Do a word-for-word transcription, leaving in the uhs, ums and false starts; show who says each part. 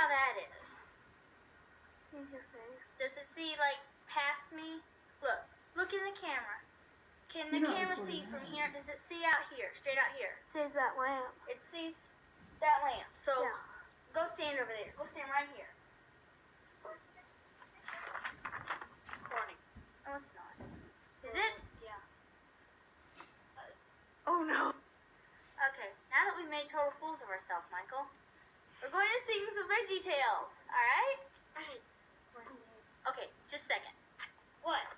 Speaker 1: how that is.
Speaker 2: Sees your face.
Speaker 1: Does it see, like, past me? Look. Look in the camera. Can the
Speaker 3: You're not
Speaker 1: camera
Speaker 3: recording
Speaker 1: see from
Speaker 3: that.
Speaker 1: here? Does it see out here? Straight out here?
Speaker 2: Sees that lamp.
Speaker 1: It sees that lamp. So
Speaker 2: Yeah.
Speaker 1: go stand over there. Go stand right here. Recording. No, it's not. Is it?
Speaker 2: Yeah. Oh no.
Speaker 1: Okay. Now that we've made total fools of ourselves, Michael, we're going to sing some Veggie Tales. All right? Okay. Just a second. What?